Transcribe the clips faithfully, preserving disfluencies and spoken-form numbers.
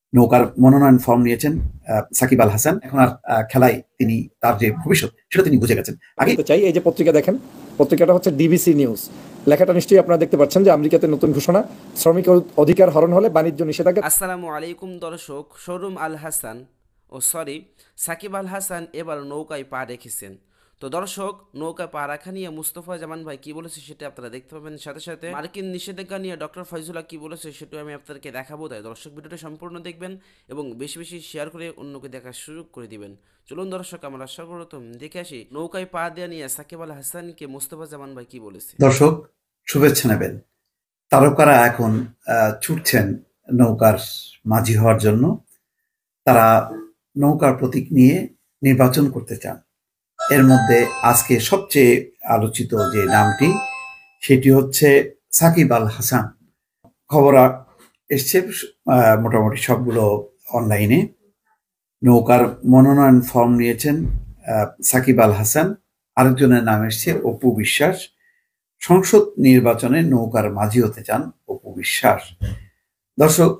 নৌকার মনোনয়ন ফর্ম নিয়েছেন সাকিব আল হাসান। এখন আর খেলায় তিনি তার যে ভবিষ্যৎ সেটা তিনি বুঝে গেছেন। আগে তো চাই এই যে পত্রিকা দেখেন, পত্রিকাটা হচ্ছে ডিবিসি নিউজ। লেখাটা নিশ্চয়ই আপনারা দেখতে পাচ্ছেন যে আমেরিকাতে নতুন ঘোষণা, শ্রমিক অধিকার হরণ হলে বাণিজ্য নিষেধাজ্ঞা। আসসালামু আলাইকুম দর্শক, শোরুম আল হাসান ও সরি সাকিব আল হাসান এবার নৌকায় পা রেখেছেন। তো দর্শক, নৌকায় পা রাখা নিয়ে মুস্তফা জামান ভাই কি বলেছে সেটা আপনারা দেখতে পাবেন। সাথে সাথে মার্কিন নিষেধাজ্ঞা নিয়ে ডক্টর ফয়জুল্লাহ কি বলেছে সেটাও আমি আপনাদেরকে দেখাবো। তাই দর্শক ভিডিওটা সম্পূর্ণ দেখবেন এবং বেশি বেশি শেয়ার করে অন্যকে দেখার সুযোগ করে দিবেন। চলুন দর্শক, আমরা সর্বপ্রথম দেখে আসি নৌকায় পা দেওয়া নিয়ে সাকিব আল হাসানকে মুস্তফা জামান ভাই কি বলেছে। দর্শক শুভেচ্ছা নেবেন। তারকারা এখন ছুটছেন নৌকার মাঝি হওয়ার জন্য। তারা নৌকার প্রতীক নিয়ে নির্বাচন করতে চান। এর মধ্যে আজকে সবচেয়ে আলোচিত যে নামটি সেটি হচ্ছে সাকিব আল হাসান। খবর এসছে মোটামুটি সবগুলো অনলাইনে। নৌকার মনোনয়ন ফর্ম নিয়েছেন সাকিব আল হাসান। আরেকজনের নাম এসছে অপু বিশ্বাস। সংসদ নির্বাচনে নৌকার মাঝি হতে চান অপু বিশ্বাস। দর্শক,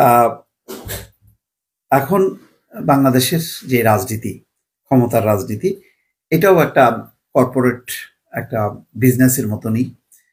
এখন বাংলাদেশের যে রাজনীতি, ক্ষমতার রাজনীতি, এটাও একটা কর্পোরেট একটা বিজনেসের মতনই।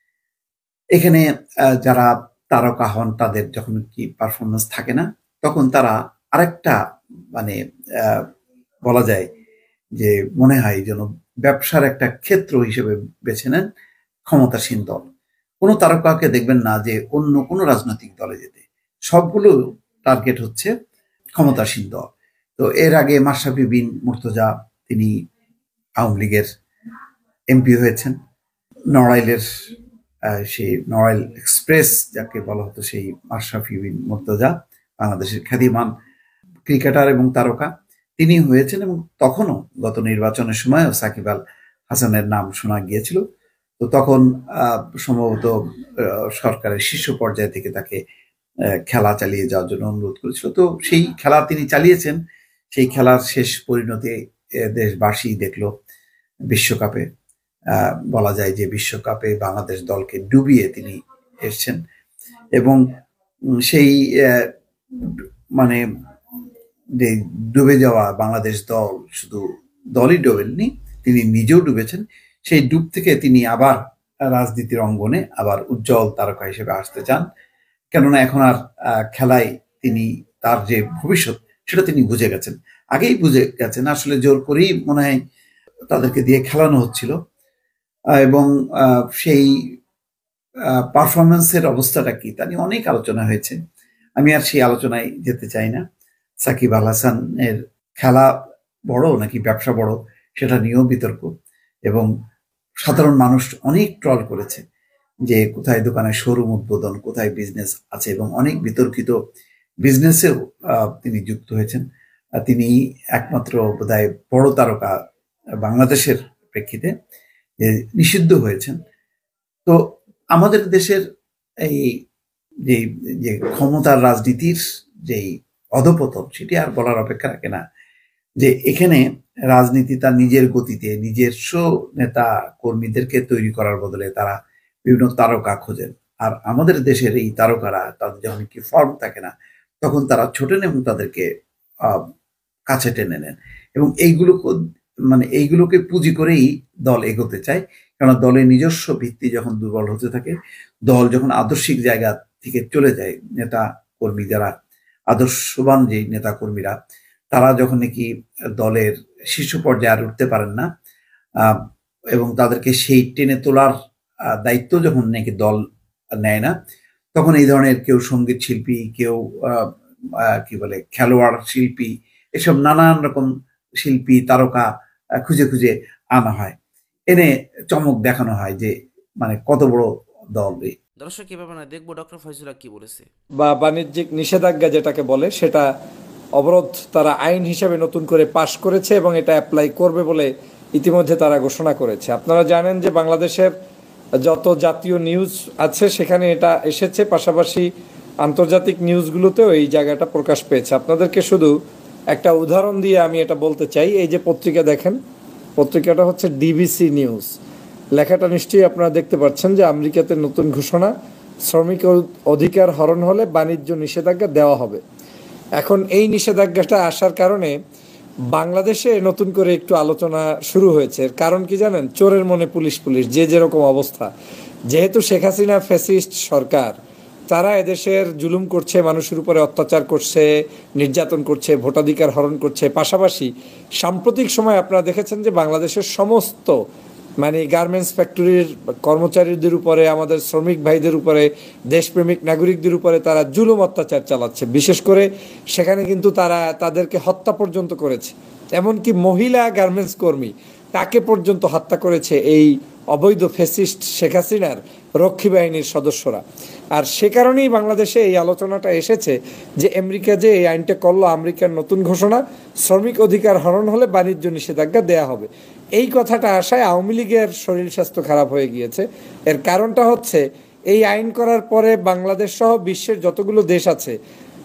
এখানে যারা তারকা হন তাদের যখন কি পারফরমেন্স থাকে না, তখন তারা আরেকটা মানে বলা যায় যে মনে হয় যেন ব্যবসার একটা ক্ষেত্র হিসেবে বেছে নেন ক্ষমতাসীন দল। কোনো তারকাকে দেখবেন না যে অন্য কোনো রাজনৈতিক দলে যেতে, সবগুলো টার্গেট হচ্ছে ক্ষমতাসীন দল। তো এর আগে মাশরাফি বিন মুর্তজা, তিনি আওয়ামী লীগের এমপি হয়েছেন। নড়াইলের সেই নড়াইল এক্সপ্রেস যাকে বলা হতো, সেই মাশরাফি বিন মুর্তজা বাংলাদেশের খ্যাতিমান ক্রিকেটার এবং তারকা, তিনি হয়েছেন। এবং তখনও গত নির্বাচনের সময়ও সাকিব আল হাসানের নাম শোনা গিয়েছিল। তো তখন সম্ভবত সরকারের শীর্ষ পর্যায় থেকে তাকে খেলা চালিয়ে যাওয়ার জন্য অনুরোধ করেছিল। তো সেই খেলা তিনি চালিয়েছেন। সেই খেলার শেষ পরিণতি দেশবাসী দেখলো বিশ্বকাপে। বলা যায় যে বিশ্বকাপে বাংলাদেশ দলকে ডুবিয়ে তিনি এসছেন। এবং সেই মানে ডুবে যাওয়া বাংলাদেশ দল, শুধু দলই ডোবেননি, তিনি নিজেও ডুবেছেন। সেই ডুব থেকে তিনি আবার রাজনীতির অঙ্গনে আবার উজ্জ্বল তারকা হিসেবে আসতে চান। কেননা এখন আর খেলায় তিনি তার যে ভবিষ্যৎ সেটা তিনি বুঝে গেছেন, আগেই বুঝে গেছেন। আসলে জোর করেই মনে হয় তাদেরকে দিয়ে খেলানো হচ্ছিল। এবং সেই পারফরমেন্সের অবস্থাটা কি তা নিয়ে অনেক আলোচনা হয়েছে। আমি আর সেই আলোচনায় যেতে চাই না। সাকিব আল হাসানের খেলা বড় নাকি ব্যবসা বড় সেটা নিয়েও বিতর্ক। এবং সাধারণ মানুষ অনেক ট্রল করেছে যে কোথায় দোকানে শোরুম উদ্বোধন, কোথায় বিজনেস আছে, এবং অনেক বিতর্কিত বিজনেসেও তিনি যুক্ত হয়েছেন। তিনি একমাত্র বোধহয় বড় তারকা বাংলাদেশের প্রেক্ষিতে যে নিষিদ্ধ হয়েছেন। তো আমাদের দেশের এই যে যে ক্ষমতার রাজনীতির যেই অধপতন সেটি আর বলার অপেক্ষা রাখে না। যে এখানে রাজনীতি তার নিজের গতিতে নিজস্ব নেতা কর্মীদেরকে তৈরি করার বদলে তারা বিভিন্ন তারকা খোঁজেন। আর আমাদের দেশের এই তারকারা তাদের যখন কি ফর্ম থাকে না, তখন তারা ছোটেন এবং তাদেরকে আহ কাছে টেনে নেন। এবং এইগুলো মানে এইগুলোকে পুঁজি করেই দল এগোতে চায়। কারণ দলের নিজস্ব ভিত্তি যখন দুর্বল হতে থাকে, দল যখন আদর্শিক জায়গা থেকে চলে যায়, নেতা কর্মী যারা আদর্শবান যে নেতা কর্মীরা, তারা যখন নাকি দলের শীর্ষ পর্যায়ে আর উঠতে পারেন না এবং তাদেরকে সেই টেনে তোলার দায়িত্ব যখন নাকি দল নেয় না, তখন এই ধরনের কেউ সঙ্গীত শিল্পী, কেউ কি বলে খেলোয়াড় শিল্পী, এসব নানান রকম শিল্পী তারকা খুঁজে খুঁজে আনা হয়, এনে চমক দেখানো হয় যে মানে কত বড় দল। দর্শক কিভাবে না দেখবো ডক্টর ফয়জুল্লাহ কি বলেছে। বা বাণিজ্যিক নিষেধাজ্ঞা যেটাকে বলে, সেটা অবরোধ তারা আইন হিসেবে নতুন করে পাশ করেছে এবং এটা অ্যাপ্লাই করবে বলে ইতিমধ্যে তারা ঘোষণা করেছে। আপনারা জানেন যে বাংলাদেশের যত জাতীয় নিউজ আছে সেখানে এটা এসেছে, পাশাপাশি আন্তর্জাতিক নিউজগুলোতেও এই জায়গাটা প্রকাশ পেয়েছে। আপনাদেরকে শুধু একটা উদাহরণ দিয়ে আমি এটা বলতে চাই। এই যে পত্রিকা দেখেন, পত্রিকাটা হচ্ছে ডিবিসি নিউজ। লেখাটা নিশ্চয়ই আপনারা দেখতে পাচ্ছেন যে আমেরিকাতে নতুন ঘোষণা, শ্রমিক অধিকার হরণ হলে বাণিজ্য নিষেধাজ্ঞা দেওয়া হবে। এখন এই নিষেধাজ্ঞাটা আসার কারণে বাংলাদেশে নতুন করে একটু আলোচনা শুরু হয়েছে। এর কারণ কি জানেন? চোরের মনে পুলিশ পুলিশ, যে যেরকম অবস্থা। যেহেতু শেখ হাসিনা ফ্যাসিস্ট সরকার, তারা এদেশের জুলুম করছে, মানুষের উপরে অত্যাচার করছে, নির্যাতন করছে, ভোটাধিকার হরণ করছে। পাশাপাশি সাম্প্রতিক সময় আপনারা দেখেছেন যে বাংলাদেশের সমস্ত মানে গার্মেন্টস ফ্যাক্টরির কর্মচারীদের উপরে, আমাদের শ্রমিক ভাইদের উপরে, দেশপ্রেমিক নাগরিকদের উপরে তারা জুলুম অত্যাচার চালাচ্ছে। বিশেষ করে সেখানে কিন্তু তারা তাদেরকে হত্যা পর্যন্ত করেছে। এমনকি মহিলা গার্মেন্টস কর্মী, তাকে পর্যন্ত হত্যা করেছে এই অবৈধ ফ্যাসিস্ট শেখ হাসিনার রক্ষী বাহিনীর সদস্যরা। আর সে কারণেই বাংলাদেশে এই আলোচনাটা এসেছে যে আমেরিকা যে এই আইনটা করলো, আমেরিকার নতুন ঘোষণা, শ্রমিক অধিকার হরণ হলে বাণিজ্য নিষেধাজ্ঞা দেয়া হবে। এই কথাটা আসায় আওয়ামী লীগের শরীর স্বাস্থ্য খারাপ হয়ে গিয়েছে। এর কারণটা হচ্ছে এই আইন করার পরে বাংলাদেশ সহ বিশ্বের যতগুলো দেশ আছে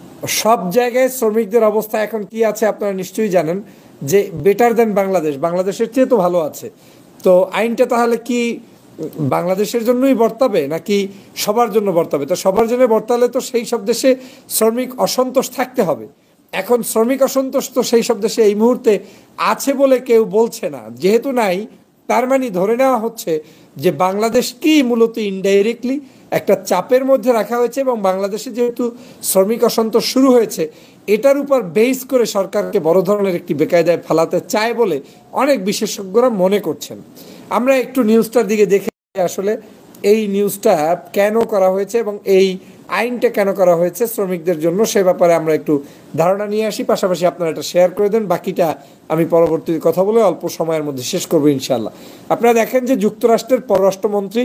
সব জায়গায় শ্রমিকদের অবস্থা এখন কি আছে আপনারা নিশ্চয়ই জানেন, যে বেটার দেন বাংলাদেশ, বাংলাদেশের চেয়ে তো ভালো আছে। তো আইনটা তাহলে কি বাংলাদেশের জন্যই বর্তাবে নাকি সবার জন্য বর্তাবে? তো সবার জন্য বর্তালে তো সেই সব দেশে শ্রমিক অসন্তোষ থাকতে হবে। এখন শ্রমিক অসন্তোষ তো সেই সব দেশে এই মুহূর্তে আছে বলে কেউ বলছে না। যেহেতু নাই, তার মানে ধরে নেওয়া হচ্ছে যে বাংলাদেশ কি মূলত ইনডাইরেক্টলি একটা চাপের মধ্যে রাখা হয়েছে, এবং বাংলাদেশে যেহেতু শ্রমিক অসন্তোষ শুরু হয়েছে, এটার উপর বেস করে সরকারকে বড় ধরনের একটি বেকায়দায় ফেলাতে চায় বলে অনেক বিশেষজ্ঞরা মনে করছেন। আমরা একটু নিউজটার দিকে দেখে আসলে এই নিউজটা কেন করা হয়েছে এবং এই আইনটা কেন করা হয়েছে শ্রমিকদের জন্য, সে ব্যাপারে আমরা একটু ধারণা নিয়ে আসি। পাশাপাশি আপনারা এটা শেয়ার করে দেন, বাকিটা আমি পরবর্তীতে কথা বলে অল্প সময়ের মধ্যে শেষ করবো ইনশাল্লাহ। আপনারা দেখেন যে যুক্তরাষ্ট্রের পররাষ্ট্রমন্ত্রী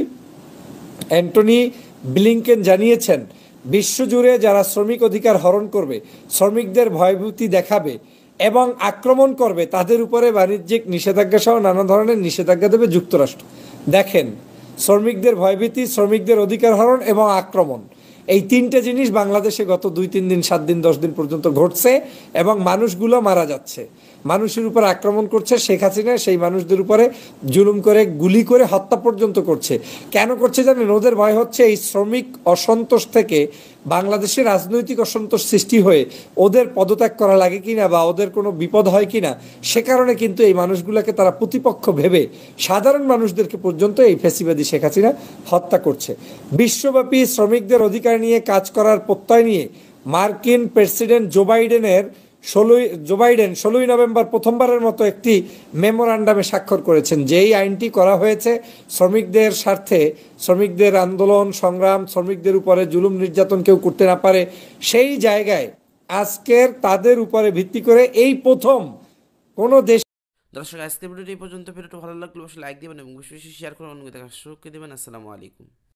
অ্যান্টনি ব্লিংকেন জানিয়েছেন, বিশ্বজুড়ে যারা শ্রমিক অধিকার হরণ করবে, শ্রমিকদের ভয়ভীতি দেখাবে এবং আক্রমণ করবে, তাদের উপরে বাণিজ্যিক নিষেধাজ্ঞা সহ নানা ধরনের নিষেধাজ্ঞা দেবে যুক্তরাষ্ট্র। দেখেন, শ্রমিকদের ভয়ভীতি, শ্রমিকদের অধিকার হরণ এবং আক্রমণ, এই তিনটে জিনিস বাংলাদেশে গত দুই তিন দিন সাত দিন দশ দিন পর্যন্ত ঘটছে এবং মানুষগুলো মারা যাচ্ছে, মানুষের উপর আক্রমণ করছে। শেখ হাসিনা সেই মানুষদের উপরে জুলুম করে, গুলি করে হত্যা পর্যন্ত করছে। কেন করছে জানেন? ওদের ভয় হচ্ছে এই শ্রমিক অসন্তোষ থেকে বাংলাদেশে রাজনৈতিক অসন্তোষ সৃষ্টি হয়ে ওদের পদত্যাগ করা লাগে কিনা বা ওদের কোনো বিপদ হয় কিনা। সে কারণে কিন্তু এই মানুষগুলোকে তারা প্রতিপক্ষ ভেবে সাধারণ মানুষদেরকে পর্যন্ত এই ফ্যাসিবাদী শেখ হাসিনা হত্যা করছে। বিশ্বব্যাপী শ্রমিকদের অধিকার নিয়ে কাজ করার প্রত্যয় নিয়ে মার্কিন প্রেসিডেন্ট জো বাইডেনের ষোলোই জো বাইডেন ষোলোই নভেম্বর প্রথমবারের মতো একটি মেমোরান্ডামে স্বাক্ষর করেছেন, যেই আইনটি করা হয়েছে শ্রমিকদের স্বার্থে, শ্রমিকদের আন্দোলন সংগ্রাম, শ্রমিকদের উপরে জুলুম নির্যাতন কেউ করতে না পারে, সেই জায়গায় আজকের তাদের উপরে ভিত্তি করে এই প্রথম কোনো দেশ। দর্শক, আজকের ভিডিওটি এই পর্যন্ত। ভিডিওটি ভালো লাগলে অবশ্যই লাইক দিবেন এবং বেশি বেশি শেয়ার করে অন্যকে দেখার সুযোগ করে দেবেন। আসসালামু আলাইকুম।